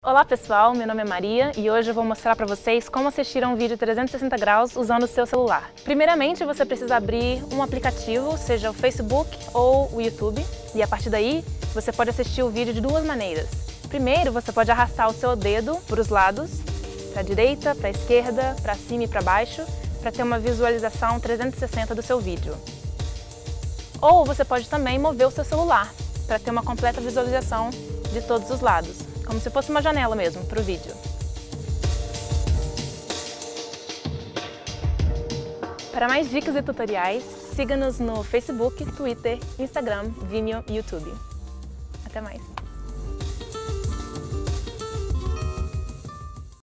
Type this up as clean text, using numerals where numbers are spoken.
Olá pessoal, meu nome é Maria e hoje eu vou mostrar para vocês como assistir a um vídeo 360 graus usando o seu celular. Primeiramente você precisa abrir um aplicativo, seja o Facebook ou o YouTube, e a partir daí você pode assistir o vídeo de duas maneiras. Primeiro você pode arrastar o seu dedo para os lados, para a direita, para a esquerda, para cima e para baixo, para ter uma visualização 360 do seu vídeo. Ou você pode também mover o seu celular para ter uma completa visualização de todos os lados, como se fosse uma janela mesmo para o vídeo. Para mais dicas e tutoriais, siga-nos no Facebook, Twitter, Instagram, Vimeo e YouTube. Até mais!